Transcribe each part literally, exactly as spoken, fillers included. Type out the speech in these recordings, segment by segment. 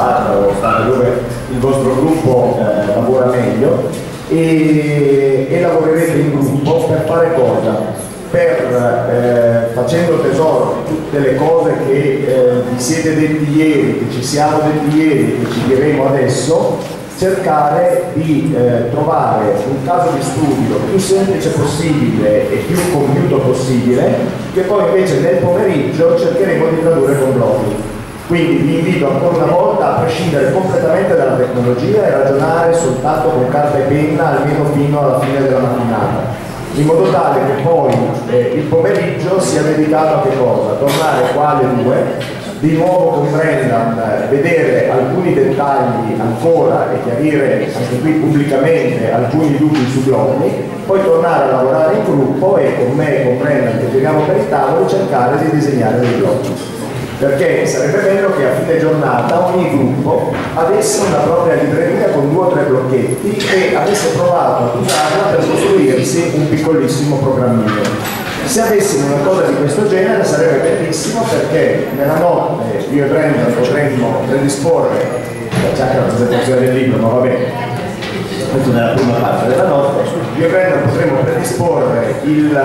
squadra o state dove il vostro gruppo eh, lavora meglio, e, e lavorerete in gruppo per fare cosa? Per, eh, facendo tesoro di tutte le cose che eh, vi siete detti ieri, che ci siamo detti ieri, che ci diremo adesso, cercare di eh, trovare un caso di studio più semplice possibile e più compiuto possibile, che poi invece nel pomeriggio cercheremo di tradurre con blocchi. Quindi vi invito ancora una volta a prescindere completamente dalla tecnologia e ragionare soltanto con carta e penna almeno fino alla fine della mattinata, in modo tale che poi eh, il pomeriggio sia dedicato a che cosa? Tornare qua alle due, di nuovo con Brendan, vedere alcuni dettagli ancora e chiarire anche qui pubblicamente alcuni dubbi su blocchi, poi tornare a lavorare in gruppo e con me e con Brendan che giriamo per il tavolo cercare di disegnare dei blocchi. Perché sarebbe bello che a fine giornata ogni gruppo avesse una propria libreria con due o tre blocchetti e avesse provato a usarla per costruirsi un piccolissimo programmino. Se avessimo una cosa di questo genere sarebbe bellissimo, perché nella notte io e Brendan potremmo predisporre, c'è anche la presentazione del libro, ma va bene, questo nella prima parte della notte, io e Brendan potremmo predisporre il,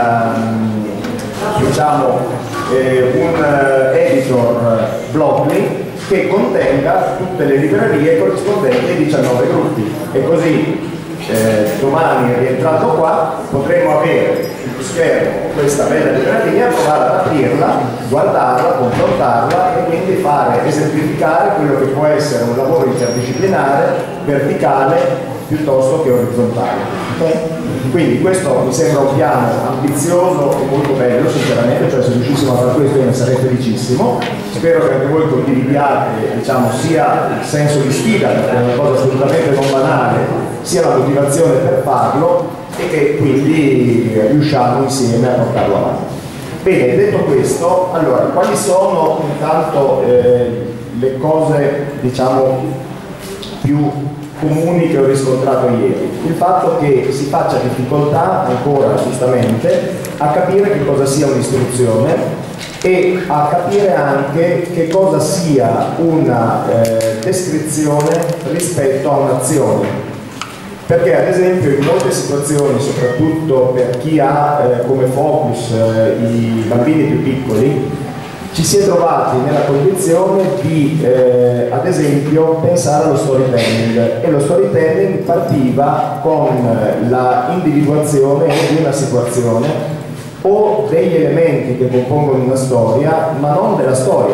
diciamo, Eh, un uh, editor Blockly che contenga tutte le librerie corrispondenti ai diciannove gruppi, e così eh, domani, rientrato qua, potremo avere sullo schermo questa bella libreria, provare ad aprirla, guardarla, confrontarla e quindi fare, esemplificare quello che può essere un lavoro interdisciplinare, verticale piuttosto che orizzontale. Okay? Quindi questo mi sembra un piano ambizioso e molto bello, sinceramente, cioè se riuscissimo a fare questo io ne sarei felicissimo. Spero che anche voi condividiate, diciamo, sia il senso di sfida, perché è una cosa assolutamente non banale, sia la motivazione per farlo, e che quindi riusciamo insieme a portarlo avanti. Bene, detto questo, allora, quali sono intanto eh, le cose, diciamo, più comuni che ho riscontrato ieri? Il fatto che si faccia difficoltà ancora, giustamente, a capire che cosa sia un'istruzione e a capire anche che cosa sia una eh, descrizione rispetto a un'azione. Perché ad esempio in molte situazioni, soprattutto per chi ha eh, come focus eh, i bambini più piccoli, ci si è trovati nella condizione di, eh, ad esempio, pensare allo storytelling, e lo storytelling partiva con la individuazione di una situazione o degli elementi che compongono una storia, ma non della storia.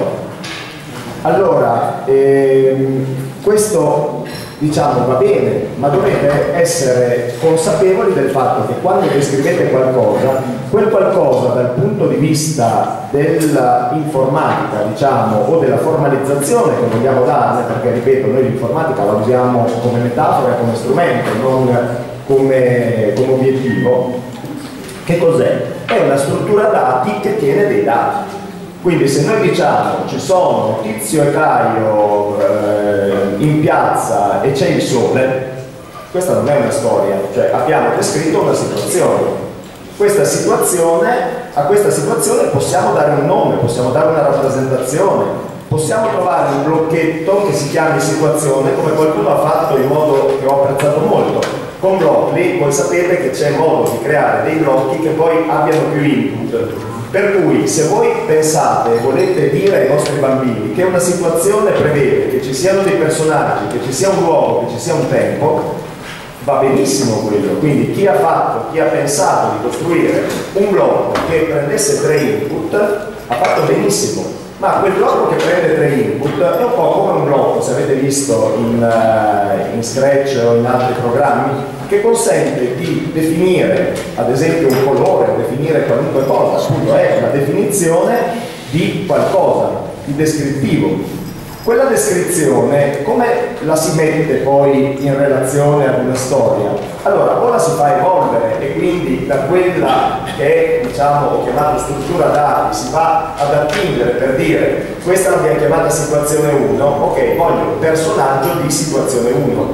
Allora, ehm, questo, diciamo, va bene, ma dovete essere consapevoli del fatto che quando descrivete qualcosa, quel qualcosa dal punto di vista dell'informatica, diciamo, o della formalizzazione che vogliamo darne, perché ripeto, noi l'informatica la usiamo come metafora e come strumento, non come, come obiettivo, che cos'è? È una struttura dati che tiene dei dati. Quindi se noi diciamo ci sono Tizio e Caio eh, in piazza e c'è il sole, questa non è una storia, cioè abbiamo descritto una situazione. Questa situazione, a questa situazione possiamo dare un nome, possiamo dare una rappresentazione, possiamo trovare un blocchetto che si chiami situazione, come qualcuno ha fatto in modo che ho apprezzato molto. Con Blockly voi sapete che c'è modo di creare dei blocchi che poi abbiano più input. Per cui se voi pensate e volete dire ai vostri bambini che una situazione prevede che ci siano dei personaggi, che ci sia un luogo, che ci sia un tempo, va benissimo quello. Quindi chi ha fatto, chi ha pensato di costruire un blocco che prendesse tre input ha fatto benissimo, ma quel blocco che prende tre input è un po' come un blocco, se avete visto in, uh, in Scratch o in altri programmi, che consente di definire ad esempio un colore, definire qualunque cosa, appunto è la definizione di qualcosa, di descrittivo. Quella descrizione, come la si mette poi in relazione ad una storia? Allora, o la si fa evolvere e quindi da quella che è, diciamo, ho chiamato struttura dati, si va ad attingere per dire questa l'abbiamo chiamata situazione uno, ok, voglio un personaggio di situazione uno,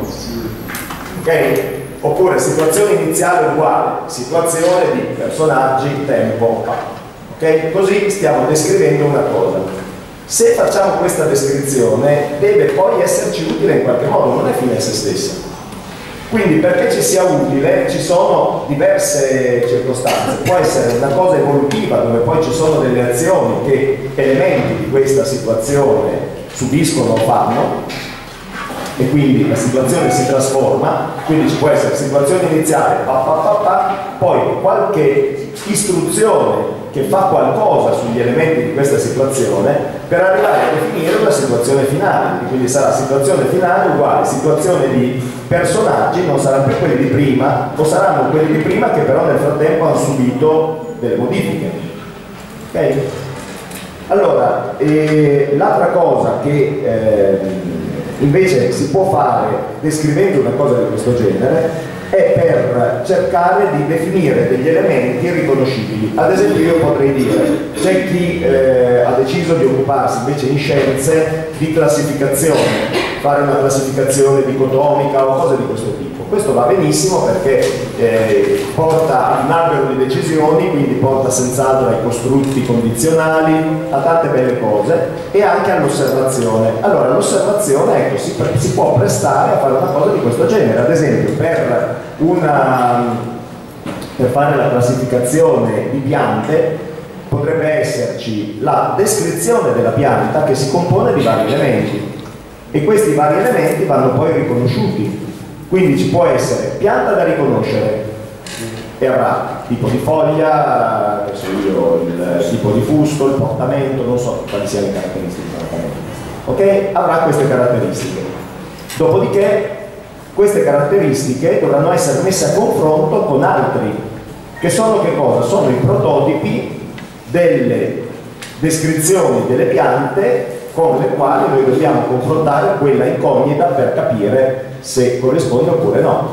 ok? Oppure situazione iniziale uguale, situazione di personaggi, tempo, ok? Così stiamo descrivendo una cosa. Se facciamo questa descrizione deve poi esserci utile in qualche modo, non è fine a se stessa. Quindi perché ci sia utile ci sono diverse circostanze, può essere una cosa evolutiva dove poi ci sono delle azioni che elementi di questa situazione subiscono o fanno e quindi la situazione si trasforma, quindi ci può essere situazione iniziale, pa, pa, pa, pa, poi qualche istruzione che fa qualcosa sugli elementi di questa situazione per arrivare a definire la situazione finale, quindi sarà situazione finale uguale situazione di personaggi, non saranno più quelli di prima o saranno quelli di prima che però nel frattempo hanno subito delle modifiche. Ok? Allora, eh, l'altra cosa che eh, invece si può fare descrivendo una cosa di questo genere è per cercare di definire degli elementi riconoscibili. Ad esempio io potrei dire, c'è chi eh, ha deciso di occuparsi invece in scienze di classificazione, fare una classificazione dicotomica o cose di questo tipo. Questo va benissimo perché eh, porta a un albero di decisioni, quindi porta senz'altro ai costrutti condizionali, a tante belle cose e anche all'osservazione. Allora l'osservazione ecco, si, si può prestare a fare una cosa di questo genere, ad esempio per Una, per fare la classificazione di piante potrebbe esserci la descrizione della pianta che si compone di vari elementi e questi vari elementi vanno poi riconosciuti, quindi ci può essere pianta da riconoscere e avrà tipo di foglia, so io, il tipo di fusto, il portamento, non so quali siano le caratteristiche, ok? Avrà queste caratteristiche, dopodiché queste caratteristiche dovranno essere messe a confronto con altri, che sono che cosa? Sono i prototipi delle descrizioni delle piante con le quali noi dobbiamo confrontare quella incognita per capire se corrisponde oppure no.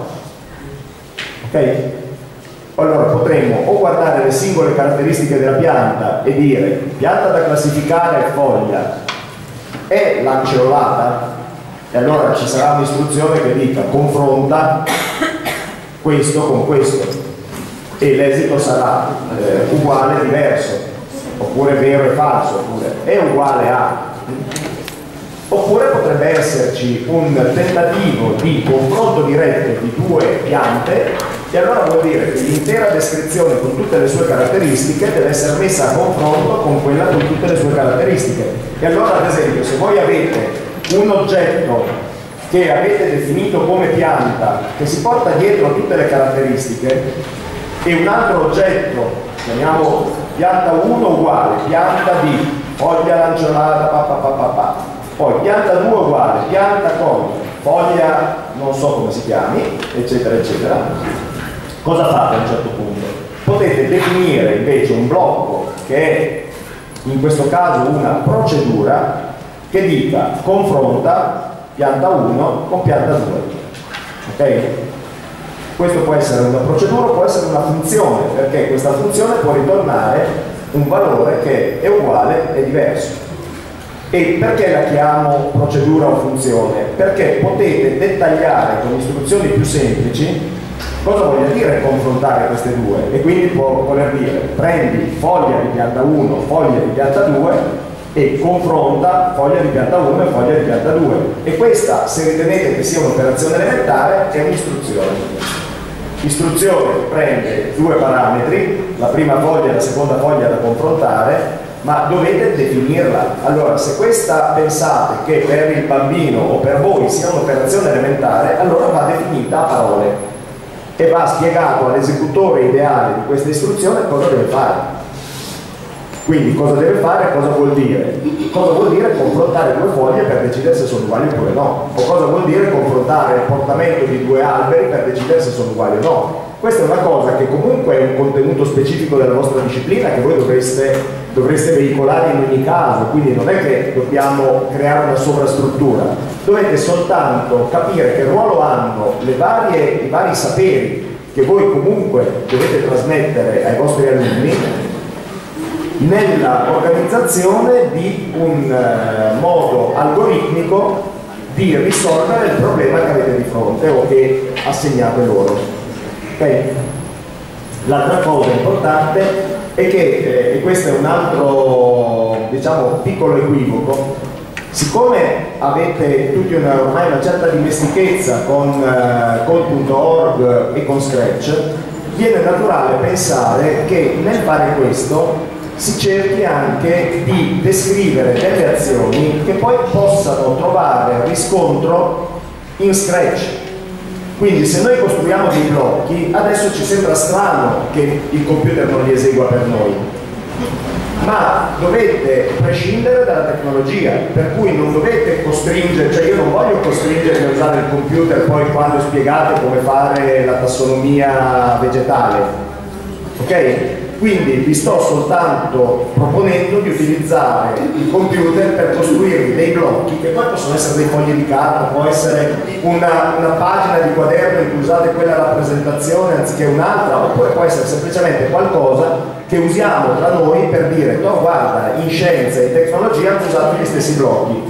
Ok? Allora potremmo o guardare le singole caratteristiche della pianta e dire pianta da classificare è foglia, è lanceolata? E allora ci sarà un'istruzione che dica confronta questo con questo e l'esito sarà eh, uguale, diverso, oppure vero e falso, oppure è uguale a. Oppure potrebbe esserci un tentativo di confronto diretto di due piante e allora vuol dire che l'intera descrizione con tutte le sue caratteristiche deve essere messa a confronto con quella con tutte le sue caratteristiche. E allora ad esempio se voi avete un oggetto che avete definito come pianta che si porta dietro tutte le caratteristiche e un altro oggetto, chiamiamo pianta uno uguale, pianta di foglia lanceolata, pa, pa, pa, pa, pa. Poi pianta due uguale, pianta con foglia non so come si chiami, eccetera eccetera, cosa fate a un certo punto? Potete definire invece un blocco che è in questo caso una procedura che dica confronta pianta uno con pianta due. Ok? Questo può essere una procedura, può essere una funzione, perché questa funzione può ritornare un valore che è uguale e diverso. E perché la chiamo procedura o funzione? Perché potete dettagliare con istruzioni più semplici cosa voglia dire confrontare queste due e quindi può voler dire prendi foglia di pianta uno, foglia di pianta due e confronta foglia di pianta uno e foglia di pianta due e questa, se ritenete che sia un'operazione elementare, è un'istruzione. L'istruzione prende due parametri, la prima foglia e la seconda foglia da confrontare, ma dovete definirla. Allora, se questa pensate che per il bambino o per voi sia un'operazione elementare, allora va definita a parole e va spiegato all'esecutore ideale di questa istruzione cosa deve fare. Quindi cosa deve fare, cosa vuol dire? Cosa vuol dire confrontare due foglie per decidere se sono uguali oppure no? O cosa vuol dire confrontare il portamento di due alberi per decidere se sono uguali o no? Questa è una cosa che comunque è un contenuto specifico della vostra disciplina che voi dovreste, dovreste veicolare in ogni caso, quindi non è che dobbiamo creare una sovrastruttura, dovete soltanto capire che ruolo hanno le varie, i vari saperi che voi comunque dovete trasmettere ai vostri alunni nella organizzazione di un uh, modo algoritmico di risolvere il problema che avete di fronte o che assegnate loro. Okay? L'altra cosa importante è che, eh, e questo è un altro diciamo, piccolo equivoco. Siccome avete tutti una, ormai una certa dimestichezza con uh, code punto org e con Scratch, viene naturale pensare che nel fare questo si cerchi anche di descrivere delle azioni che poi possano trovare riscontro in Scratch. Quindi se noi costruiamo dei blocchi, adesso ci sembra strano che il computer non li esegua per noi, ma dovete prescindere dalla tecnologia, per cui non dovete costringere, cioè io non voglio costringervi a usare il computer poi quando spiegate come fare la tassonomia vegetale, ok? Quindi vi sto soltanto proponendo di utilizzare il computer per costruirvi dei blocchi che poi possono essere dei fogli di carta, può essere una, una pagina di quaderno in cui usate quella rappresentazione anziché un'altra, oppure può essere semplicemente qualcosa che usiamo tra noi per dire no, guarda, in scienza e in tecnologia hanno usato gli stessi blocchi,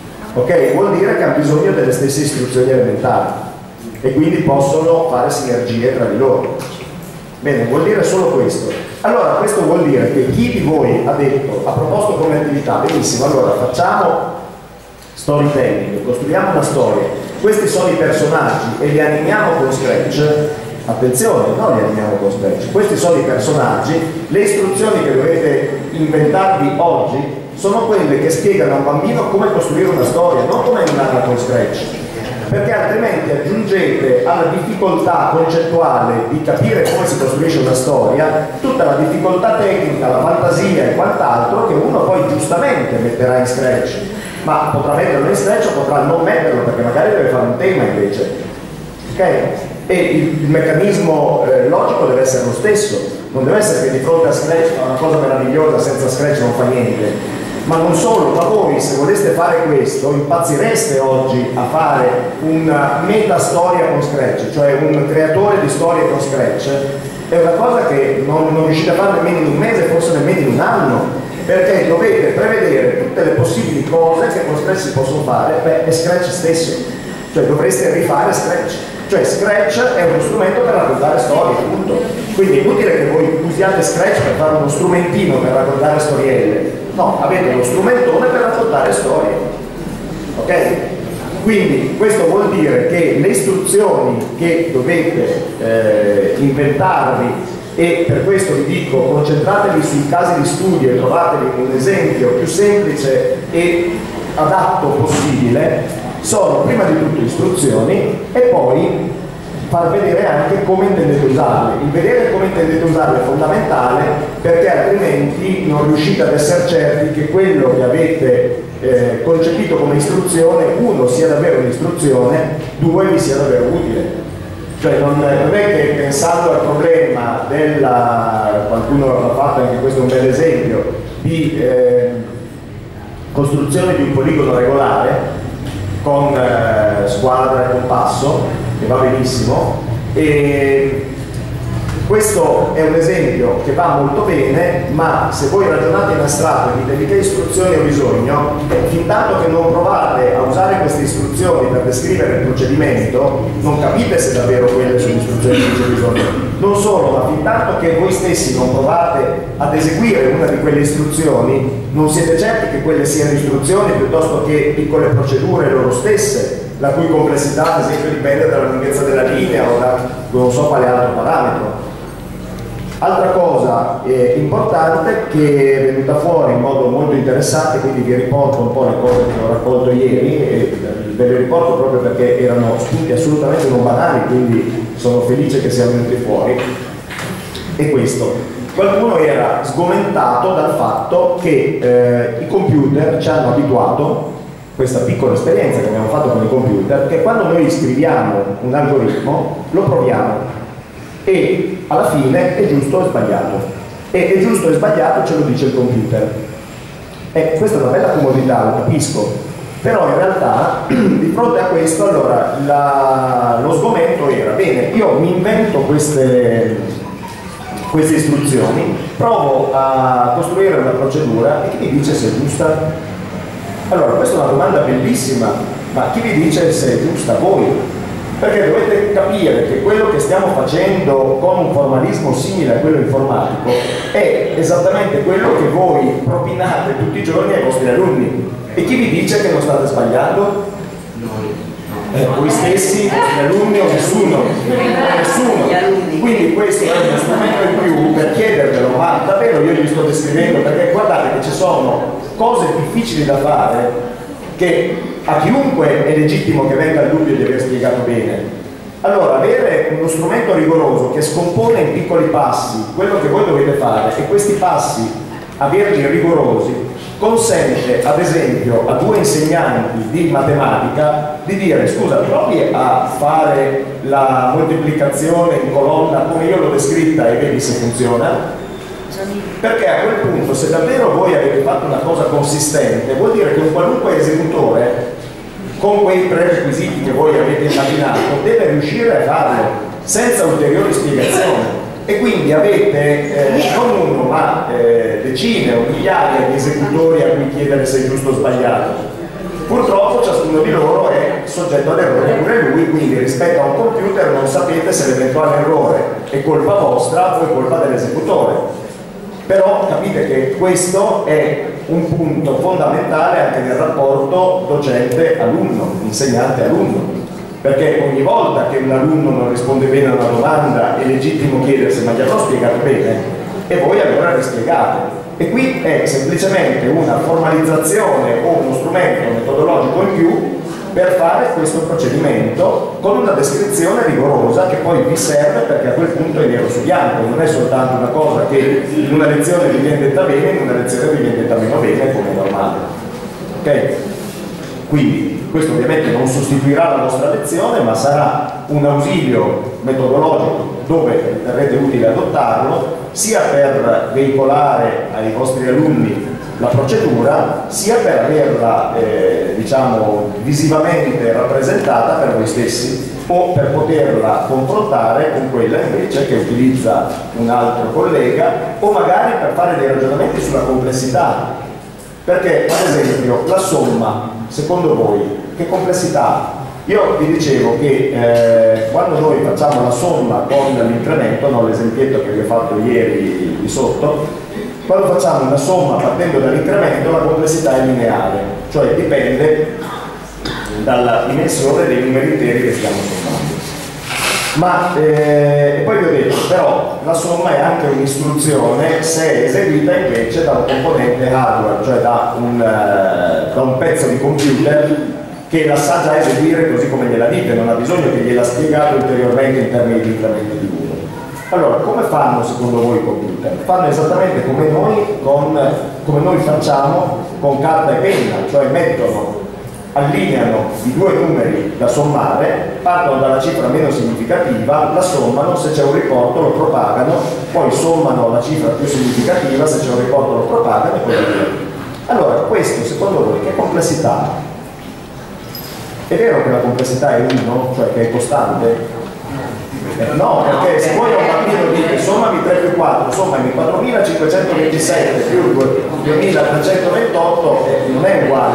ok? Vuol dire che hanno bisogno delle stesse istruzioni elementari e quindi possono fare sinergie tra di loro. Bene, vuol dire solo questo. Allora questo vuol dire che chi di voi ha detto, ha proposto come attività, benissimo, allora facciamo storytelling, costruiamo una storia, questi sono i personaggi e li animiamo con Scratch. Attenzione, non li animiamo con Scratch, questi sono i personaggi, le istruzioni che dovete inventarvi oggi sono quelle che spiegano a un bambino come costruire una storia, non come animarla con Scratch, perché altrimenti aggiungete alla difficoltà concettuale di capire come si costruisce una storia tutta la difficoltà tecnica, la fantasia e quant'altro che uno poi giustamente metterà in Scratch, ma potrà metterlo in Scratch o potrà non metterlo perché magari deve fare un tema invece, ok? E il, il meccanismo eh, logico deve essere lo stesso, non deve essere che di fronte a Scratch fa una cosa meravigliosa, senza Scratch non fa niente. Ma non solo, ma voi se voleste fare questo impazzireste oggi a fare una metastoria con Scratch, cioè un creatore di storie con Scratch, è una cosa che non, non riuscite a fare nemmeno in un mese, forse nemmeno in un anno, perché dovete prevedere tutte le possibili cose che con Scratch si possono fare, beh, è Scratch stesso, cioè dovreste rifare Scratch. Cioè Scratch è uno strumento per raccontare storie, appunto. Quindi è inutile che voi usiate Scratch per fare uno strumentino per raccontare storielle. No, avete uno strumentone per raccontare storie. Ok? Quindi questo vuol dire che le istruzioni che dovete eh, inventarvi, e per questo vi dico concentratevi sui casi di studio e trovatevi un esempio più semplice e adatto possibile, sono prima di tutto istruzioni e poi far vedere anche come intendete usarle. Il vedere come intendete usarle è fondamentale, perché altrimenti non riuscite ad essere certi che quello che avete eh, concepito come istruzione, uno, sia davvero un'istruzione, due, vi sia davvero utile. Cioè non, non è che pensando al problema della, qualcuno ha fatto anche questo un bel esempio, di eh, costruzione di un poligono regolare con eh, squadra e compasso, che va benissimo, e questo è un esempio che va molto bene, ma se voi ragionate in astratto e dite di che istruzioni ho bisogno, fin tanto che non provate a usare queste istruzioni per descrivere il procedimento, non capite se davvero quelle sono istruzioni di cui c'è bisogno. Non solo, ma fin tanto che voi stessi non provate ad eseguire una di quelle istruzioni, non siete certi che quelle siano istruzioni piuttosto che piccole procedure loro stesse, la cui complessità ad esempio dipende dalla lunghezza della linea o da non so quale altro parametro. Altra cosa eh, importante che è venuta fuori in modo molto interessante, quindi vi riporto un po' le cose che ho raccolto ieri, e ve le riporto proprio perché erano spunti assolutamente non banali, quindi sono felice che siano venuti fuori. E questo, qualcuno era sgomentato dal fatto che eh, i computer ci hanno abituato, questa piccola esperienza che abbiamo fatto con i computer, che quando noi scriviamo un algoritmo lo proviamo e alla fine è giusto o sbagliato, e è giusto e sbagliato ce lo dice il computer. E questa è una bella comodità, lo capisco, però in realtà di fronte a questo allora la, lo sgomento era, bene, io mi invento queste, queste istruzioni, provo a costruire una procedura e chi mi dice se è giusta? Allora questa è una domanda bellissima, ma chi vi dice se è giusta? Voi. Perché dovete capire che quello che stiamo facendo con un formalismo simile a quello informatico è esattamente quello che voi propinate tutti i giorni ai vostri alunni. E chi vi dice che non state sbagliando? Eh, voi stessi, i vostri alunni o nessuno? Nessuno. Quindi questo è uno strumento in più per chiedervelo, ma davvero io gli sto descrivendo, perché guardate che ci sono cose difficili da fare che a chiunque è legittimo che venga il dubbio di aver spiegato bene. Allora, avere uno strumento rigoroso che scompone in piccoli passi quello che voi dovete fare e questi passi, averli rigorosi, consente ad esempio a due insegnanti di matematica di dire: scusa, provi a fare la moltiplicazione in colonna come io l'ho descritta e vedi se funziona. Perché a quel punto, se davvero voi avete fatto una cosa consistente, vuol dire che un qualunque esecutore, con quei prerequisiti che voi avete immaginato, deve riuscire a farlo senza ulteriori spiegazioni. E quindi avete eh, non uno ma eh, decine o migliaia di esecutori a cui chiedere se è giusto o sbagliato. Purtroppo ciascuno di loro è soggetto all'errore pure lui, quindi rispetto a un computer non sapete se l'eventuale errore è colpa vostra o è colpa dell'esecutore. Però capite che questo è un punto fondamentale anche nel rapporto docente-alunno, insegnante-alunno. Perché ogni volta che un alunno non risponde bene a una domanda è legittimo chiedersi: ma gli avrò spiegato bene? E voi allora rispiegate. E qui è semplicemente una formalizzazione o uno strumento metodologico in più per fare questo procedimento con una descrizione rigorosa che poi vi serve, perché a quel punto è nero su bianco, non è soltanto una cosa che in una lezione vi viene detta bene, in una lezione vi viene detta meno bene, come è normale. Ok? Quindi questo ovviamente non sostituirà la vostra lezione, ma sarà un ausilio metodologico dove riterrete utile adottarlo, sia per veicolare ai vostri alunni la procedura, sia per averla eh, diciamo visivamente rappresentata per voi stessi, o per poterla confrontare con quella invece che utilizza un altro collega, o magari per fare dei ragionamenti sulla complessità. Perché, ad esempio, la somma, secondo voi, che complessità ha? Io vi dicevo che eh, quando noi facciamo la somma con l'incremento, no, l'esempietto che vi ho fatto ieri di sotto, quando facciamo una somma partendo dall'incremento, la complessità è lineare, cioè dipende dalla dimensione dei numeri interi che stiamo sommando. Ma eh, e poi vi ho detto, però la somma è anche un'istruzione se è eseguita invece da un componente hardware, cioè da un, eh, da un pezzo di computer che la sa già eseguire così come gliela dite, non ha bisogno che gliela spiegate ulteriormente in termini di incremento di uno. Allora, come fanno secondo voi i computer? Fanno esattamente come noi, con, come noi facciamo con carta e penna, cioè mettono, allineano i due numeri da sommare, partono dalla cifra meno significativa, la sommano, se c'è un ricordo lo propagano, poi sommano la cifra più significativa, se c'è un ricordo lo propagano e così via. Allora, questo secondo voi che complessità ha? È vero che la complessità è uno, cioè che è costante? Eh, no, perché se voi a un bambino dite sommami tre più quattro, sommami quattromilacinquecentoventisette più duemilatrecentoventotto, eh, non è uguale.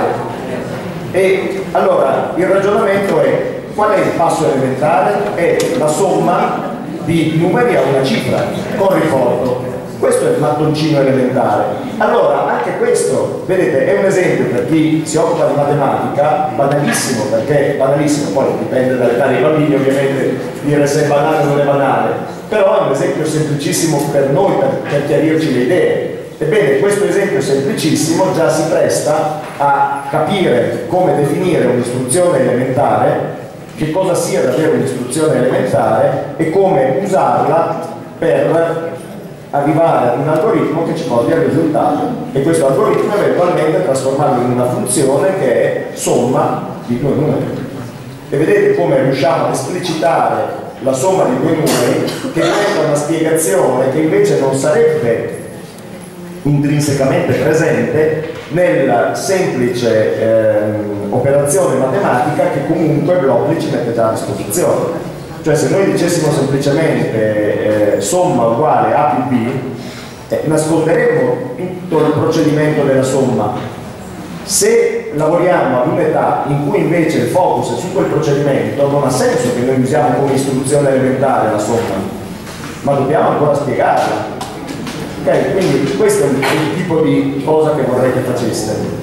E allora il ragionamento è: qual è il passo elementare? È la somma di numeri a una cifra con ricordo. Questo è il mattoncino elementare. Allora anche questo, vedete, è un esempio per chi si occupa di matematica, banalissimo, perché banalissimo, poi dipende dall'età dei bambini ovviamente dire se è banale o non è banale, però è un esempio semplicissimo per noi, per, per chiarirci le idee. Ebbene, questo esempio semplicissimo già si presta a capire come definire un'istruzione elementare, che cosa sia davvero un'istruzione elementare e come usarla per arrivare ad un algoritmo che ci porti al risultato, e questo algoritmo eventualmente trasformarlo in una funzione che è somma di due numeri. E vedete come riusciamo a esplicitare la somma di due numeri, che rende una spiegazione che invece non sarebbe intrinsecamente presente nella semplice ehm, operazione matematica che comunque Blockly ci mette già a disposizione. Cioè, se noi dicessimo semplicemente eh, somma uguale A più B, eh, nasconderemmo tutto il procedimento della somma, Se lavoriamo ad un'età in cui invece il focus è su quel procedimento, non ha senso che noi usiamo come istruzione elementare la somma, ma dobbiamo ancora spiegarla. Ok? Quindi questo è il, il tipo di cosa che vorrei che faceste.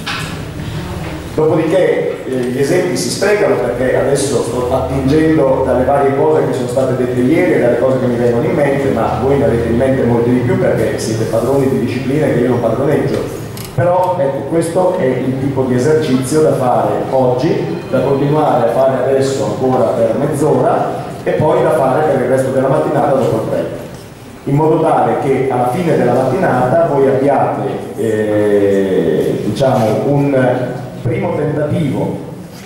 Dopodiché eh, gli esempi si sprecano perché adesso sto attingendo dalle varie cose che sono state dette ieri e dalle cose che mi vengono in mente, ma voi ne avete in mente molte di più perché siete padroni di discipline che io non padroneggio. Però ecco, questo è il tipo di esercizio da fare oggi, da continuare a fare adesso ancora per mezz'ora e poi da fare per il resto della mattinata dopo il break. In modo tale che alla fine della mattinata voi abbiate eh, diciamo un primo tentativo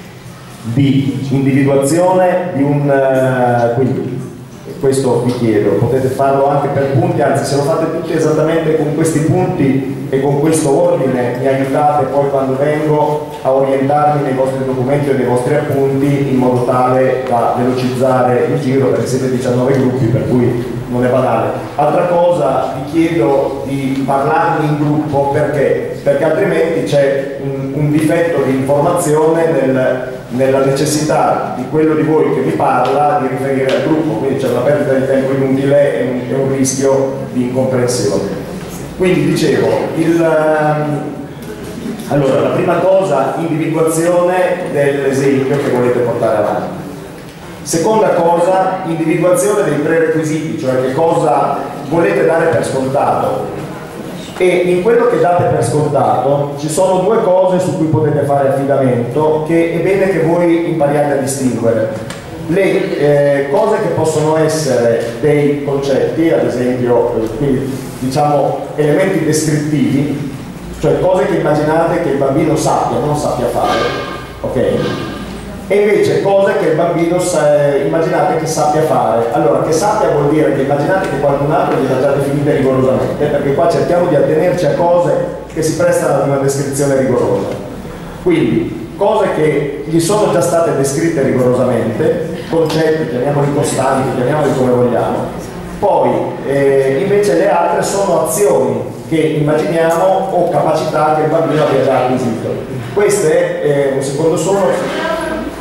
di individuazione di un uh, quindi questo vi chiedo, potete farlo anche per punti, anzi se lo fate tutti esattamente con questi punti e con questo ordine mi aiutate poi quando vengo a orientarmi nei vostri documenti e nei vostri appunti in modo tale da velocizzare il giro, perché siete diciannove gruppi per cui non è banale. Altra cosa, vi chiedo di parlarne in gruppo perché? Perché altrimenti c'è un, un difetto di informazione nel, nella necessità di quello di voi che vi parla di riferire al gruppo, quindi c'è una perdita di tempo inutile e un, e un rischio di incomprensione. Quindi dicevo, il, allora, la prima cosa, individuazione dell'esempio che volete portare avanti. Seconda cosa, individuazione dei prerequisiti, cioè che cosa volete dare per scontato. E in quello che date per scontato ci sono due cose su cui potete fare affidamento che è bene che voi impariate a distinguere. Le eh, cose che possono essere dei concetti, ad esempio, eh, quindi diciamo elementi descrittivi, cioè cose che immaginate che il bambino sappia, non sappia fare, ok? E invece cose che il bambino sa, immaginate che sappia fare. Allora, che sappia vuol dire che immaginate che qualcun altro gliela già definite rigorosamente, perché qua cerchiamo di attenerci a cose che si prestano ad una descrizione rigorosa. Quindi, cose che gli sono già state descritte rigorosamente, concetti, chiamiamoli costanti, chiamiamoli come vogliamo. Poi, eh, invece le altre sono azioni che immaginiamo o capacità che il bambino abbia già acquisito. Queste, eh, un secondo solo...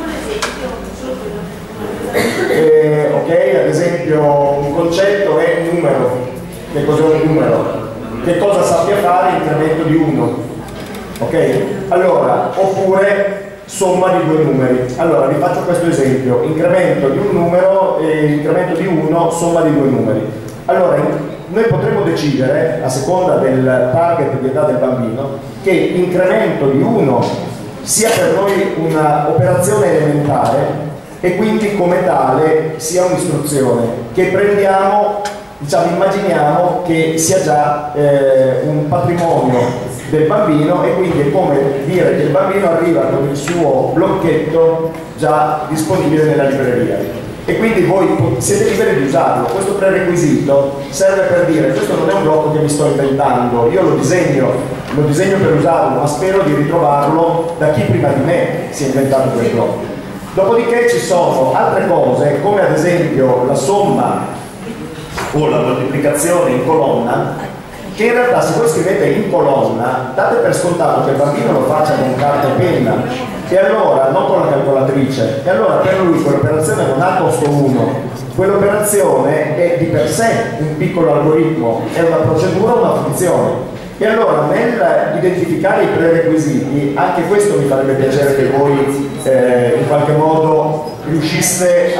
Eh, ok, ad esempio un concetto è numero. Che cos'è un numero? Che cosa sappia fare incremento di uno, ok? Allora, oppure somma di due numeri. Allora vi faccio questo esempio: incremento di un numero e incremento di uno, somma di due numeri. Allora noi potremmo decidere, a seconda del target di età del bambino, che incremento di uno sia per noi un'operazione elementare e quindi come tale sia un'istruzione che prendiamo, diciamo, immaginiamo che sia già eh, un patrimonio del bambino e quindi è come dire che il bambino arriva con il suo blocchetto già disponibile nella libreria e quindi voi siete liberi di usarlo. Questo prerequisito serve per dire: questo non è un blocco che mi sto inventando, io lo disegno, lo disegno per usarlo, ma spero di ritrovarlo da chi prima di me si è inventato quel blocco. Dopodiché ci sono altre cose, come ad esempio la somma o la moltiplicazione in colonna, che in realtà se voi scrivete in colonna date per scontato che il bambino lo faccia con carta e penna, e allora non con la calcolatrice, e allora per lui quell'operazione non ha costo uno, quell'operazione è di per sé un piccolo algoritmo, è una procedura, una funzione. E allora nell'identificare i prerequisiti, anche questo mi farebbe piacere che voi eh, in qualche modo riusciste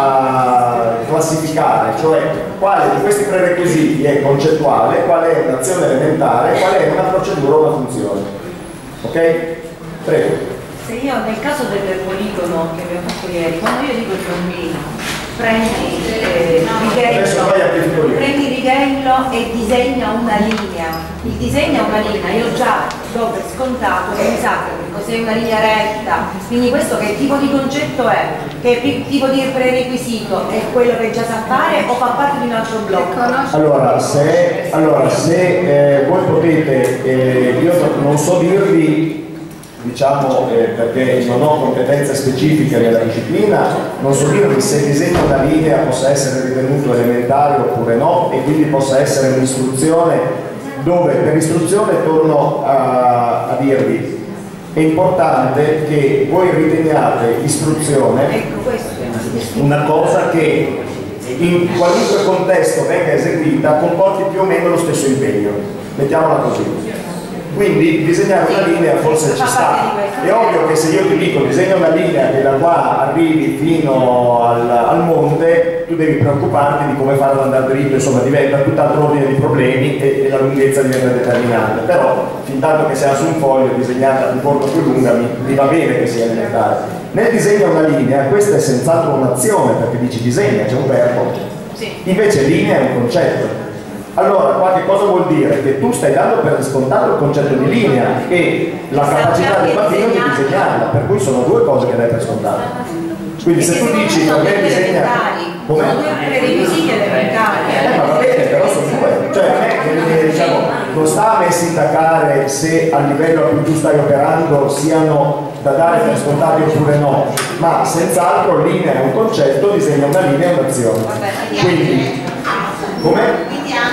a classificare, cioè quale di questi prerequisiti è concettuale, qual è un'azione elementare, qual è una procedura o una funzione. Ok? Prego. Se io nel caso del poligono che abbiamo fatto ieri, quando io dico il bambino prendi eh, righello, prendi righello e disegna una linea, il disegna una linea, io già do per scontato che mi sa che cos'è una linea retta, quindi questo che tipo di concetto è, che tipo di prerequisito è quello che già sa fare o fa parte di un altro blocco? Allora se, allora, se eh, voi potete, eh, io non so dirvi, diciamo eh, perché non ho competenze specifiche nella disciplina, non so dirvi se il disegno da linea possa essere ritenuto elementare oppure no, e quindi possa essere un'istruzione dove per istruzione torno a, a dirvi è importante che voi riteniate istruzione una cosa che in qualunque contesto venga eseguita comporti più o meno lo stesso impegno, mettiamola così. Quindi disegnare una linea forse ci sta. È ovvio che se io ti dico disegna una linea che da qua arrivi fino al, al monte, tu devi preoccuparti di come farla andare dritto, insomma diventa tutt'altro ordine di problemi e, e la lunghezza diventa determinante. Però fin tanto che sia su un foglio disegnata più corta o più lunga mi, mi va bene che sia elementare. Nel disegno una linea, questa è senz'altro un'azione, perché dici disegna, c'è un verbo. Invece linea è un concetto. Allora, qualche cosa vuol dire che tu stai dando per scontato il concetto di linea e la capacità del bambino di disegnarla, per cui sono due cose che dai per scontato. Quindi se tu dici per me disegna come? Sono due prerequisiti elementari. Eh, ma va bene, però sono due. Cioè, non è che diciamo, non sta a me sindacare se a livello a cui tu stai operando siano da dare per scontati oppure no, ma senz'altro linea è un concetto, disegna una linea è un'azione. Quindi, come?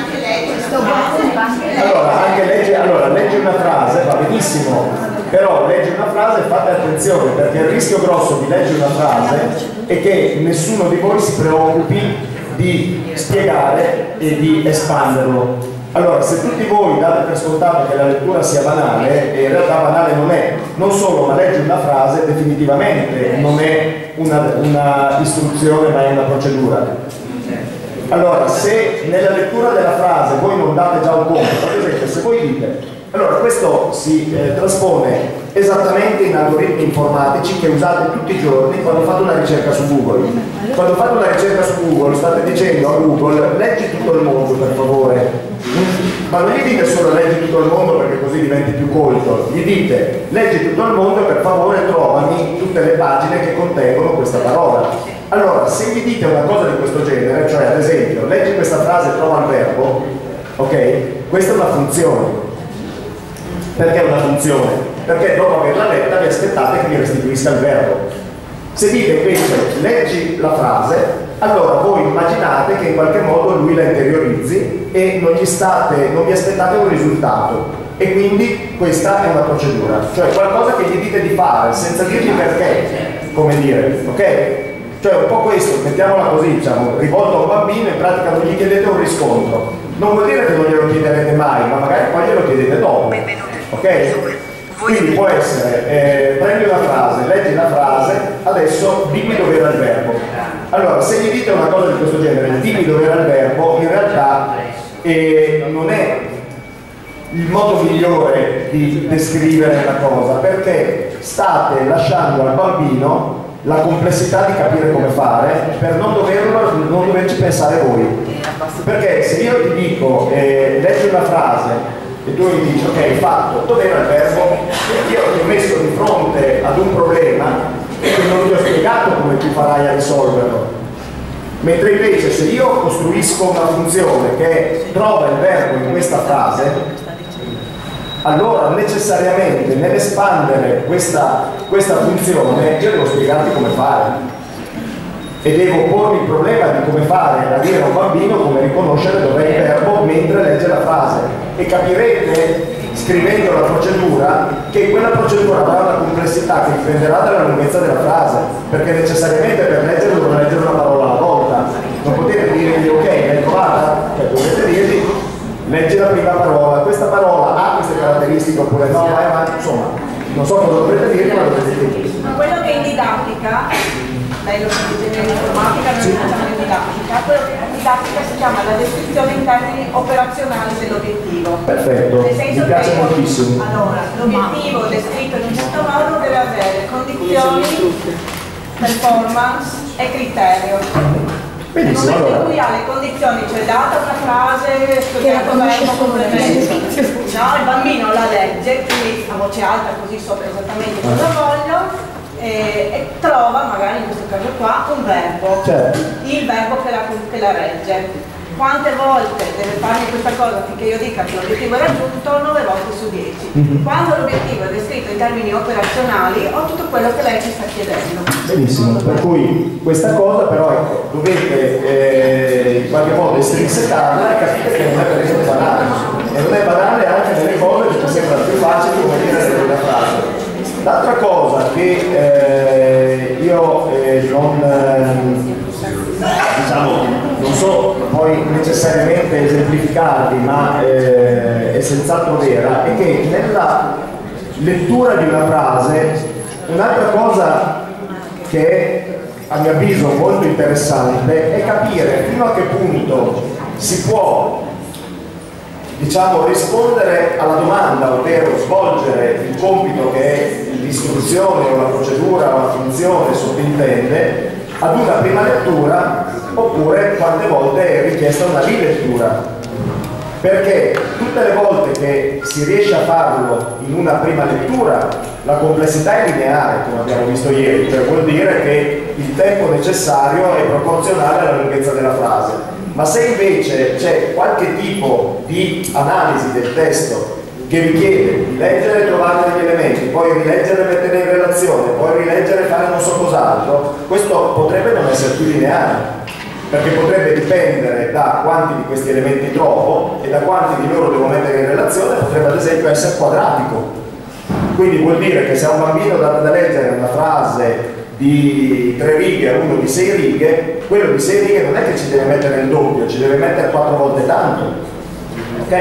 Allora, anche legge, allora, legge una frase, va benissimo, però legge una frase e fate attenzione, perché il rischio grosso di leggere una frase è che nessuno di voi si preoccupi di spiegare e di espanderlo. Allora, se tutti voi date per scontato che la lettura sia banale, e in realtà banale non è, non solo, ma leggere una frase definitivamente non è una, una istruzione ma è una procedura. Allora, se nella lettura della frase voi non date già un compito, ad esempio, se voi dite, allora questo si eh, traspone esattamente in algoritmi informatici che usate tutti i giorni quando fate una ricerca su Google. Quando fate una ricerca su Google state dicendo a Google leggi tutto il mondo per favore, ma non gli dite solo leggi tutto il mondo perché così diventi più colto, gli dite leggi tutto il mondo e per favore trovami tutte le pagine che contengono questa parola. Allora, se gli dite una cosa di questo genere, cioè ad esempio, leggi questa frase e trova il verbo, ok? Questa è una funzione. Perché è una funzione? Perché dopo averla letta vi aspettate che vi restituisca il verbo. Se dite invece leggi la frase, allora voi immaginate che in qualche modo lui la interiorizzi e non, gli state, non vi aspettate un risultato. E quindi questa è una procedura, cioè qualcosa che gli dite di fare senza dirgli perché, come dire, ok? Cioè un po' questo, mettiamola così, diciamo, rivolto a un bambino, in pratica non gli chiedete un riscontro. Non vuol dire che non glielo chiederete mai, ma magari poi glielo chiedete dopo. Ok? Quindi può essere, eh, prendi una frase, leggi la frase, adesso dimmi dove era il verbo. Allora, se gli dite una cosa di questo genere, dimmi dove era il verbo, in realtà eh, non è il modo migliore di descrivere la cosa, perché state lasciando al bambino la complessità di capire come fare per non, doverlo, non doverci pensare voi. Perché se io ti dico eh, leggi una frase e tu mi dici ok, fatto, dov'era il verbo? Io ti ho messo di fronte ad un problema e non ti ho spiegato come tu farai a risolverlo. Mentre invece se io costruisco una funzione che trova il verbo in questa frase, allora necessariamente nell'espandere questa, questa funzione io devo spiegarti come fare e devo pormi il problema di come fare a dire a un bambino come riconoscere dov'è il verbo mentre legge la frase, e capirete scrivendo la procedura che quella procedura avrà una complessità che dipenderà dalla lunghezza della frase, perché necessariamente per leggere dovrò leggere una parola alla volta, non potete dirgli ok, l'hai trovata, cioè dovete dirgli leggi la prima parola, questa parola ha queste caratteristiche oppure no, vai avanti, insomma, non so cosa dovrete dire, ma dovete dire. Ma quello che è in didattica, lei lo sa di genere informatica, noi sì. Facciamo in didattica, quello che in didattica si chiama la descrizione in termini operazionali dell'obiettivo. Perfetto, mi piace moltissimo. Allora, l'obiettivo descritto in un certo modo deve avere condizioni, performance e criterio. Benissimo, nel momento allora. in cui ha le condizioni, cioè data una frase, studiato verbo, complemento, no, il bambino la legge, quindi a voce alta così sopra esattamente cosa voglio, e, e trova magari in questo caso qua un verbo, certo. Il verbo che la, che la regge. Quante volte deve farmi questa cosa finché io dica che l'obiettivo è raggiunto? nove volte su dieci. Mm-hmm. Quando l'obiettivo è descritto in termini operazionali ho tutto quello che lei ci sta chiedendo. Benissimo, per cui questa cosa però ecco, dovete eh, in qualche modo estrinsecarla e capite che non è per esempio banale. E non è banale anche nelle cose che ci sembrano più facili come dire la frase. L'altra cosa che eh, io eh, non, eh, diciamo, non so poi necessariamente esemplificarvi, ma eh, è senz'altro vera, è che nella lettura di una frase un'altra cosa che è a mio avviso molto interessante è capire fino a che punto si può, diciamo, rispondere alla domanda, ovvero svolgere il compito che è l'istruzione o la procedura o la funzione sottintende ad una prima lettura, oppure quante volte è richiesta una rilettura. Perché tutte le volte che si riesce a farlo in una prima lettura la complessità è lineare, come abbiamo visto ieri, cioè vuol dire che il tempo necessario è proporzionale alla lunghezza della frase. Ma se invece c'è qualche tipo di analisi del testo che richiede di leggere e trovare degli elementi, poi rileggere e mettere in relazione, poi rileggere e fare non so cos'altro, questo potrebbe non essere più lineare, perché potrebbe dipendere da quanti di questi elementi trovo e da quanti di loro devo mettere in relazione, potrebbe ad esempio essere quadratico. Quindi vuol dire che se a un bambino date da leggere una frase di tre righe a uno di sei righe, quello di sei righe non è che ci deve mettere il doppio, ci deve mettere quattro volte tanto. Ok?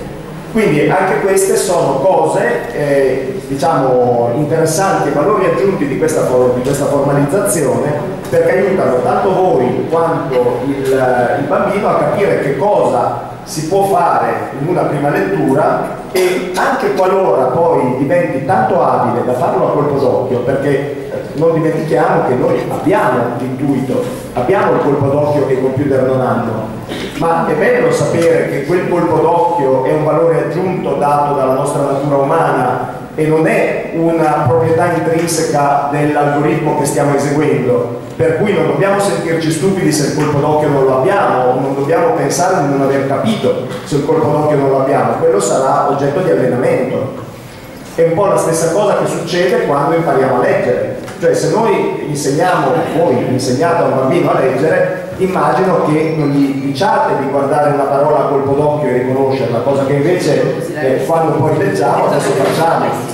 Quindi anche queste sono cose, eh, diciamo, interessanti e valori aggiunti di questa, di questa formalizzazione, perché aiutano tanto voi quanto il, il bambino a capire che cosa si può fare in una prima lettura, e anche qualora poi diventi tanto abile da farlo a colpo d'occhio, perché non dimentichiamo che noi abbiamo l'intuito, abbiamo il colpo d'occhio che i computer non hanno, ma è bello sapere che quel colpo d'occhio è un valore aggiunto dato dalla nostra natura umana e non è una proprietà intrinseca dell'algoritmo che stiamo eseguendo, per cui non dobbiamo sentirci stupidi se il colpo d'occhio non lo abbiamo, o non dobbiamo pensare di non aver capito se il colpo d'occhio non lo abbiamo, quello sarà oggetto di allenamento. È un po' la stessa cosa che succede quando impariamo a leggere, cioè se noi insegniamo, voi insegnate a un bambino a leggere, immagino che non gli diciate di guardare una parola a colpo d'occhio e riconoscerla, cosa che invece eh, quando poi leggiamo adesso facciamo.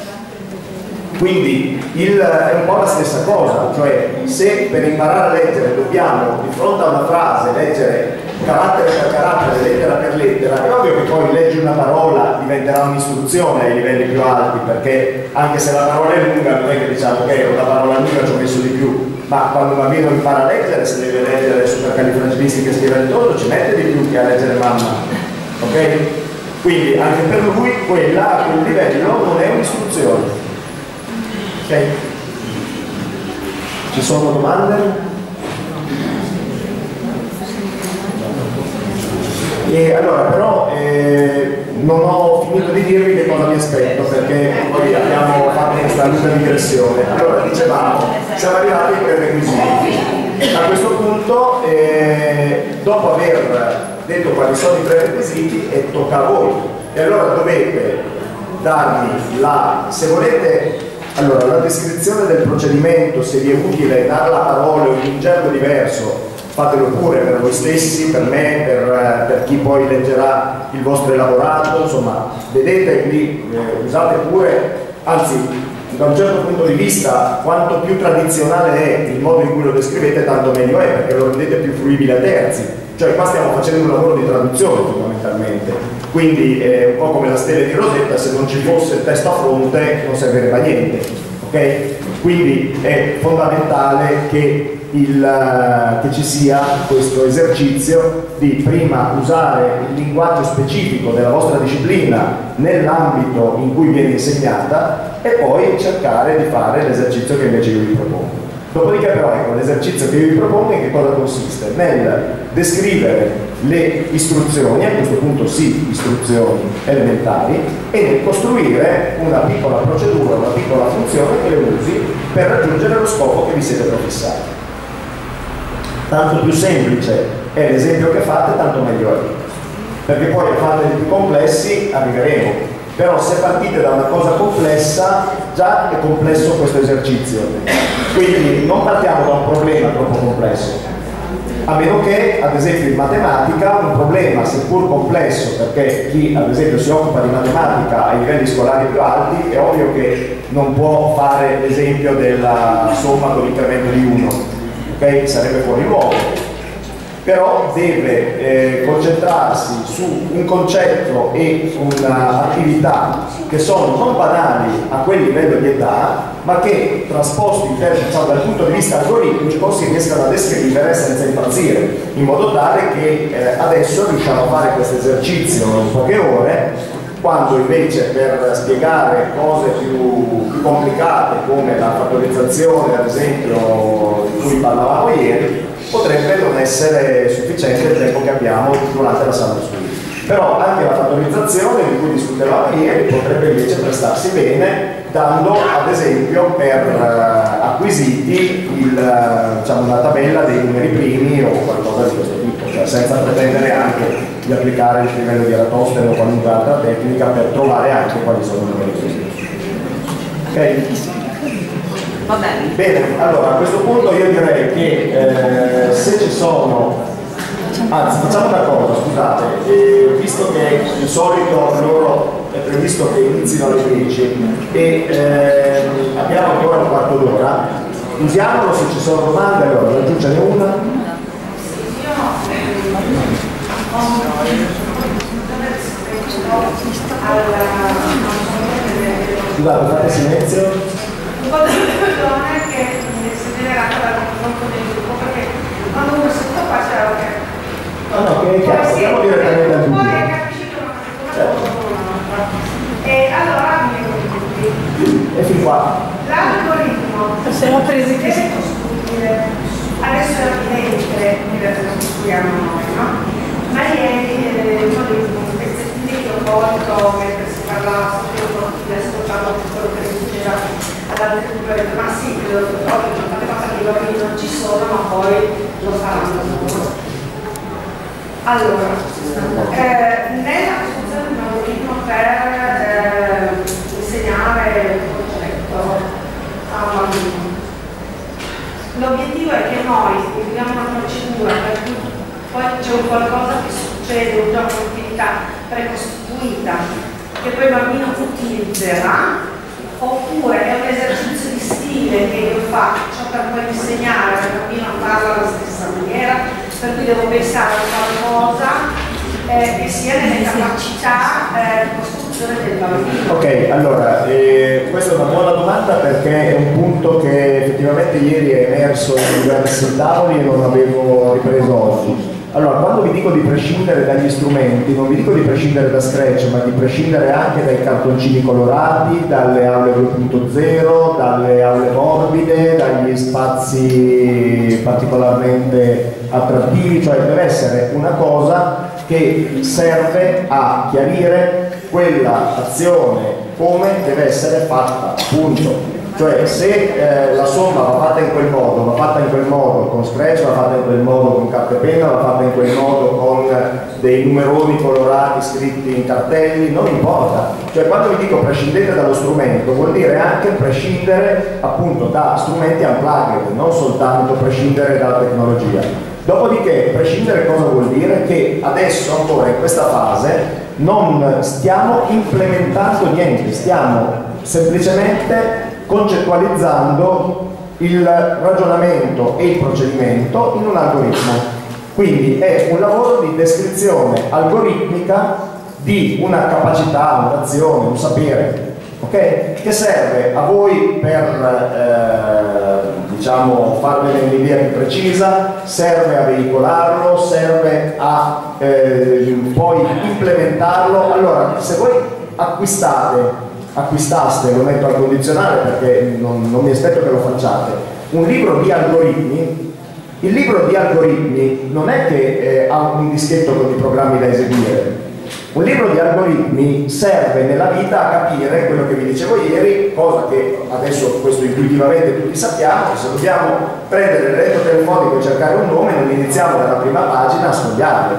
Quindi il, è un po' la stessa cosa, cioè se per imparare a leggere dobbiamo di fronte a una frase leggere carattere per carattere, lettera per lettera, è ovvio che poi leggi una parola diventerà un'istruzione ai livelli più alti, perché anche se la parola è lunga non è che diciamo ok, una parola lunga ci ho messo di più, ma quando un bambino impara a leggere, se deve leggere supercalifragilistiche spiegatoso, ci mette di più che a leggere mamma, ok? Quindi anche per lui quella a quel livello non è un'istruzione. Ok? Ci sono domande? E allora però eh, non ho finito di dirvi che cosa mi aspetto, perché poi abbiamo fatto questa lunga digressione. Allora dicevamo, siamo arrivati ai prerequisiti. A questo punto, eh, dopo aver detto quali sono i prerequisiti, e tocca a voi. E allora dovete darmi la, se volete. Allora, la descrizione del procedimento, se vi è utile darla a parole o in un gergo diverso, fatelo pure per voi stessi, per me, per, per chi poi leggerà il vostro elaborato, insomma, vedete qui, eh, usate pure, anzi, da un certo punto di vista, quanto più tradizionale è il modo in cui lo descrivete, tanto meglio è, perché lo rendete più fruibile a terzi. Cioè qua stiamo facendo un lavoro di traduzione fondamentalmente, quindi è un po' come la stella di Rosetta, se non ci fosse il testo a fronte non servirebbe a niente, ok? Quindi è fondamentale che, il, che ci sia questo esercizio di prima usare il linguaggio specifico della vostra disciplina nell'ambito in cui viene insegnata e poi cercare di fare l'esercizio che invece io vi propongo. Dopodiché però ecco, l'esercizio che io vi propongo in che cosa consiste? Nel descrivere le istruzioni, a questo punto sì, istruzioni elementari, e nel costruire una piccola procedura, una piccola funzione che le usi per raggiungere lo scopo che vi siete prefissati. Tanto più semplice è l'esempio che fate, tanto meglio è. Perché poi a fare dei più complessi arriveremo. Però se partite da una cosa complessa, già è complesso questo esercizio. Quindi non partiamo da un problema troppo complesso. A meno che, ad esempio, in matematica un problema, seppur complesso, perché chi ad esempio si occupa di matematica ai livelli scolari più alti, è ovvio che non può fare l'esempio della somma con l'incremento di uno, ok? Sarebbe fuori luogo. Però deve eh, concentrarsi su un concetto e un'attività che sono non banali a quel livello di età, ma che trasposti in termini, diciamo, dal punto di vista algoritmico si riescano a descrivere senza impazzire, in modo tale che eh, adesso riusciamo a fare questo esercizio in poche ore, quando invece per spiegare cose più, più complicate come la fattorizzazione, ad esempio, di cui parlavamo ieri, potrebbe non essere sufficiente il tempo che abbiamo durante la sala studi. Però anche la fattorizzazione di cui discutevamo ieri potrebbe invece prestarsi bene, dando ad esempio per uh, acquisiti il, uh, diciamo, una tabella dei numeri primi o qualcosa di questo tipo, cioè senza pretendere anche di applicare il livello di Eratostene o qualunque altra tecnica per trovare anche quali sono i numeri primi. Ok? Va bene. Bene, allora a questo punto io direi che eh, se ci sono, anzi facciamo una cosa, scusate, eh, visto che di solito loro è previsto che inizino alle dieci e eh, abbiamo ancora un quarto d'ora, usiamolo se ci sono domande. Allora, laggiù ce n'è una. Scusate, fate silenzio. Un po' di persone che si generano dal confronto del gruppo, perché quando uno si sta qua c'è ok. No, no, che è chiaro, andiamo direttamente al poi punto. capisci che una cosa e allora mi E fin qua. l'algoritmo siamo presi che deve costruire, adesso è evidente che lo costruiamo noi, no? Ma ieri uno dei pezzettini che ho colto mentre si parlava, ascoltando quello che diceva ad altre culture, ma sì, oggi non fate passare i bambini non ci sono, ma poi lo faranno solo. Allora, eh, nella costruzione di un algoritmo per eh, insegnare il concetto a un bambino, l'obiettivo è che noi scriviamo una procedura per cui poi c'è un qualcosa che succede, un gioco di attività precostituita che poi il bambino utilizzerà, oppure è un esercizio di stile che io faccio per poi insegnare al bambino a farlo alla stessa maniera, per cui devo pensare a qualcosa eh, che sia nelle capacità eh, di costruzione del bambino. Ok, allora, eh, questa è una buona domanda perché è un punto che effettivamente ieri è emerso in diversi tavoli e non avevo ripreso oggi. Allora, quando vi dico di prescindere dagli strumenti, non vi dico di prescindere da Scratch, ma di prescindere anche dai cartoncini colorati, dalle aule due punto zero, dalle aule morbide, dagli spazi particolarmente attrattivi, cioè deve essere una cosa che serve a chiarire quella azione come deve essere fatta, punto. Cioè se eh, la somma va fatta in quel modo, va fatta in quel modo con Scratch, va fatta in quel modo con carta e penna, va fatta in quel modo con dei numeroni colorati scritti in cartelli, non importa. Cioè quando vi dico prescindete dallo strumento vuol dire anche prescindere appunto da strumenti unplugged, non soltanto prescindere dalla tecnologia. Dopodiché prescindere cosa vuol dire? Che adesso ancora in questa fase non stiamo implementando niente, stiamo semplicemente concettualizzando il ragionamento e il procedimento in un algoritmo. Quindi è un lavoro di descrizione algoritmica di una capacità, un'azione, un sapere, okay? Che serve a voi per eh, diciamo, farvene un'idea più precisa, serve a veicolarlo, serve a eh, poi implementarlo. Allora, se voi acquistate acquistaste, lo metto al condizionale perché non, non mi aspetto che lo facciate, un libro di algoritmi, il libro di algoritmi non è che eh, ha un dischetto con i programmi da eseguire. Un libro di algoritmi serve nella vita a capire quello che vi dicevo ieri, cosa che adesso questo intuitivamente tutti sappiamo, che se dobbiamo prendere il letto telefonico e cercare un nome non iniziamo dalla prima pagina a sfogliarlo,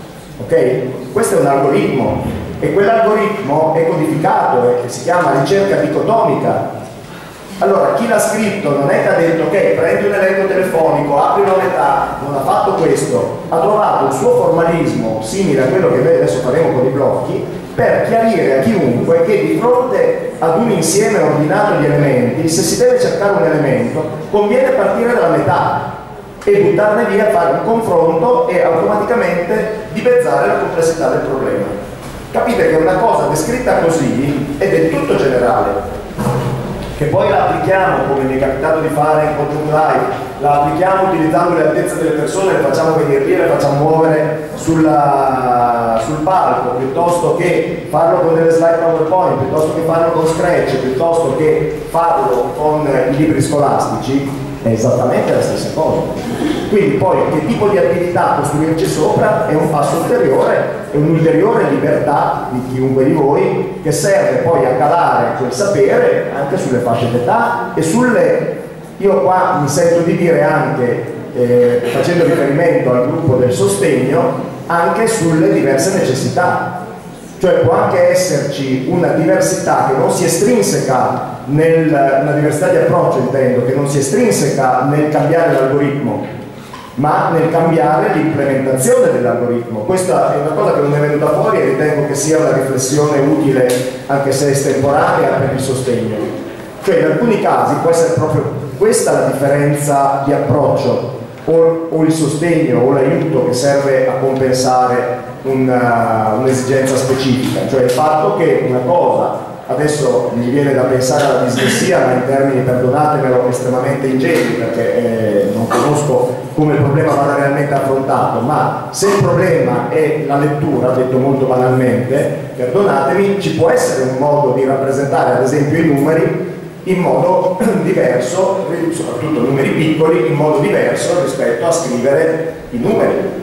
ok? Questo è un algoritmo. E quell'algoritmo è codificato e si chiama ricerca dicotomica, Allora, chi l'ha scritto non è che ha detto ok, prendi un elenco telefonico, apri una metà, non ha fatto questo, ha trovato il suo formalismo simile a quello che noi adesso faremo con i blocchi, per chiarire a chiunque che di fronte ad un insieme ordinato di elementi, se si deve cercare un elemento, conviene partire dalla metà e buttarne via, fare un confronto e automaticamente dimezzare la complessità del problema. Capite che una cosa descritta così è del tutto generale, che poi la applichiamo, come mi è capitato di fare in Content Live, la applichiamo utilizzando le altezze delle persone, le facciamo venire lì, le facciamo muovere sulla, sul palco, piuttosto che farlo con delle slide PowerPoint, piuttosto che farlo con Scratch, piuttosto che farlo con i libri scolastici, è esattamente la stessa cosa. Quindi poi che tipo di attività costruirci sopra è un passo ulteriore, è un'ulteriore libertà di chiunque di voi, che serve poi a calare quel sapere anche sulle fasce d'età e sulle, io qua mi sento di dire anche, eh, facendo riferimento al gruppo del sostegno, anche sulle diverse necessità. Cioè può anche esserci una diversità che non si estrinseca nel, una diversità di approccio, intendo, che non si estrinseca nel cambiare l'algoritmo, ma nel cambiare l'implementazione dell'algoritmo. Questa è una cosa che non è venuta fuori e ritengo che sia una riflessione utile, anche se estemporanea, per il sostegno. Cioè in alcuni casi può essere proprio questa la differenza di approccio, o, o il sostegno o l'aiuto che serve a compensare un'esigenza specifica, cioè il fatto che una cosa, adesso mi viene da pensare alla dislessia, ma in termini, perdonatemelo, estremamente ingenti, perché eh, non conosco come il problema vada realmente affrontato, ma se il problema è la lettura, detto molto banalmente, perdonatemi, ci può essere un modo di rappresentare ad esempio i numeri in modo diverso, soprattutto numeri piccoli, in modo diverso rispetto a scrivere i numeri.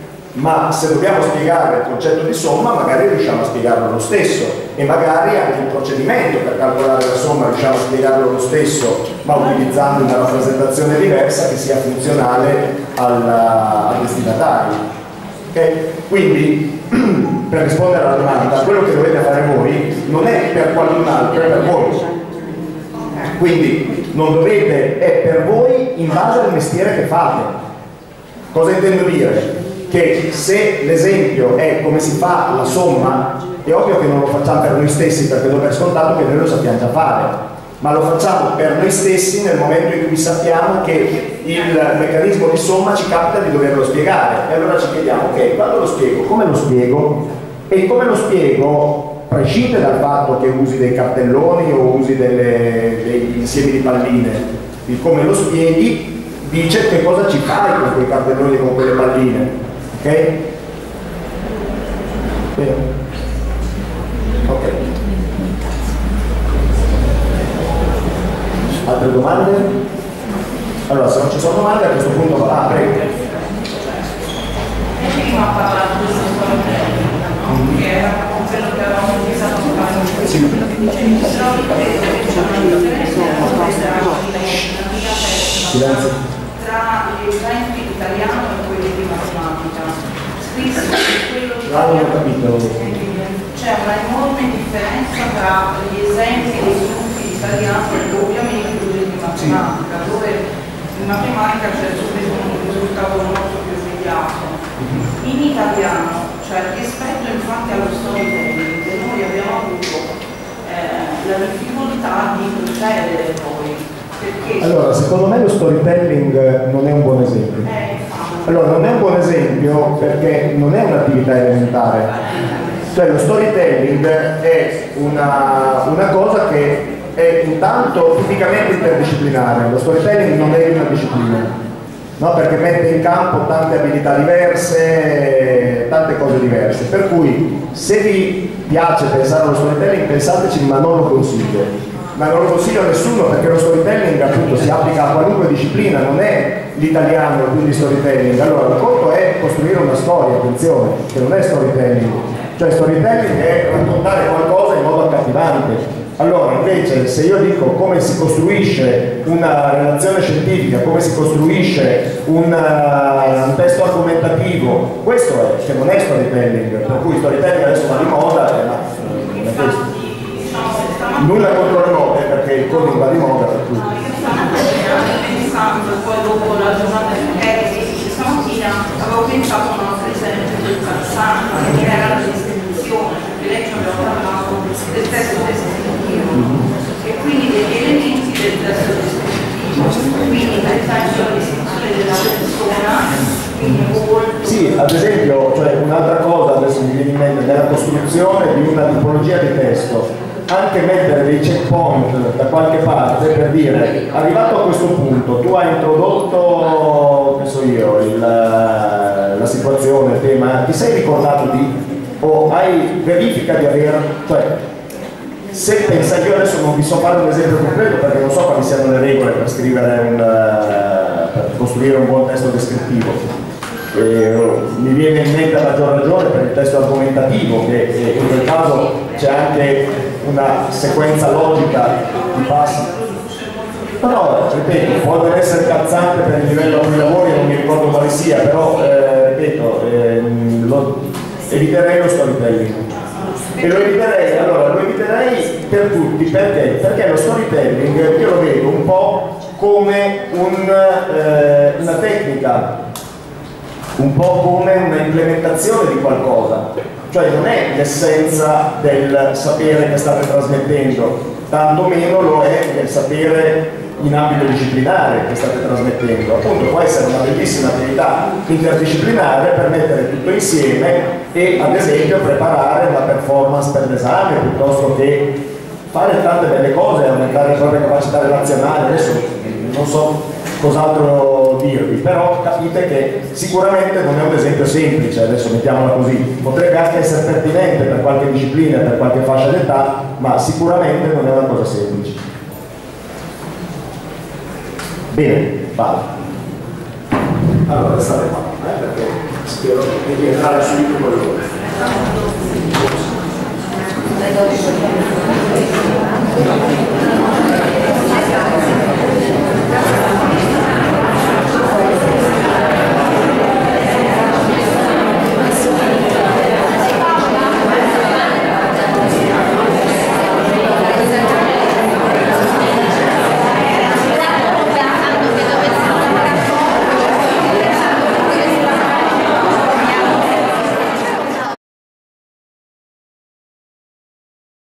Ma se dobbiamo spiegare il concetto di somma, magari riusciamo a spiegarlo lo stesso, e magari anche il procedimento per calcolare la somma riusciamo a spiegarlo lo stesso, ma utilizzando una rappresentazione diversa che sia funzionale al, al destinatario. Okay? Quindi, per rispondere alla domanda, quello che dovete fare voi non è per qualcun altro, è per voi. Quindi non dovete, è per voi in base al mestiere che fate. Cosa intendo dire? Che se l'esempio è come si fa la somma, è ovvio che non lo facciamo per noi stessi, perché do per scontato che noi lo sappiamo già fare, ma lo facciamo per noi stessi nel momento in cui sappiamo che il meccanismo di somma ci capita di doverlo spiegare, e allora ci chiediamo, ok, quando lo spiego, come lo spiego? E come lo spiego prescinde dal fatto che usi dei cartelloni o usi delle, degli insiemi di palline. Il come lo spieghi dice che cosa ci fai con quei cartelloni e con quelle palline. Ok? Bene. Ok. Altre domande? Allora, se non ci sono domande, a questo punto va. Ah, prego. Prima ho parlato di questo, che era quello che avevamo utilizzato per fare un Sì. Silenzio. Tra gli esempi di italiano e quelli di matematica. Spesso quello di Ah, non ho capito. c'è una enorme differenza tra gli esempi dei gruppi di italiano e ovviamente quelli di matematica, dove in matematica c'è subito un risultato molto più immediato. In italiano, cioè rispetto infatti allo storytelling, noi abbiamo avuto eh, la difficoltà di procedere poi. Perché Allora, secondo me lo storytelling non è un buon esempio. Allora, non è un buon esempio perché non è un'attività elementare. Cioè, lo storytelling è una, una cosa che è intanto tipicamente interdisciplinare. Lo storytelling non è una disciplina, no? Perché mette in campo tante abilità diverse, tante cose diverse. Per cui, se vi piace pensare allo storytelling, pensateci, ma non lo consiglio. Ma non lo consiglio a nessuno, perché lo storytelling appunto si applica a qualunque disciplina, non è l'italiano quindi storytelling. Allora, il conto è costruire una storia, attenzione, che non è storytelling. Cioè storytelling è raccontare qualcosa in modo accattivante. Allora, invece, se io dico come si costruisce una relazione scientifica, come si costruisce una, un testo argomentativo, questo è, che non è storytelling, per cui storytelling adesso va di moda, ma non è questo. nulla contro le mode, perché il coding va di moda per cui. No, io stavo pensando, poi dopo la giornata di stamattina, avevo pensato a una presente del calzante, che era la distribuzione, perché lei ci aveva parlato del testo descrittivo, e quindi degli elementi del testo descrittivo, quindi per esempio la descrizione della persona, quindi molto... Sì, ad esempio, cioè un'altra cosa, adesso mi viene in mente, nella costruzione di una tipologia di testo, anche mettere dei checkpoint da qualche parte per dire, arrivato a questo punto, tu hai introdotto, che so io, il, la situazione, il tema, ti sei ricordato di, o hai verifica di aver, cioè, se pensa, io adesso non vi so fare un esempio concreto perché non so quali siano le regole per scrivere un, per costruire un buon testo descrittivo. Eh, mi viene in mente a maggior ragione per il testo argomentativo, che eh, in quel caso c'è anche una sequenza logica di passi. Però, ripeto, può essere calzante per il livello a cui lavori, non mi ricordo quale sia, però, eh, ripeto, eh, lo, eviterei lo storytelling. E lo eviterei, allora, lo eviterei per tutti, perché? Perché lo storytelling io lo vedo un po' come un, eh, una tecnica, un po' come una implementazione di qualcosa, cioè non è l'essenza del sapere che state trasmettendo, tantomeno lo è del sapere in ambito disciplinare che state trasmettendo. Appunto può essere una bellissima attività interdisciplinare per mettere tutto insieme e ad esempio preparare una performance per l'esame piuttosto che fare tante belle cose, aumentare le proprie capacità relazionali. Adesso non so cos'altro dirvi, però capite che sicuramente non è un esempio semplice, adesso mettiamola così, potrebbe anche essere pertinente per qualche disciplina, per qualche fascia d'età, ma sicuramente non è una cosa semplice. Bene, vado. Allora, restate qua, eh, perché spero di entrare subito con loro.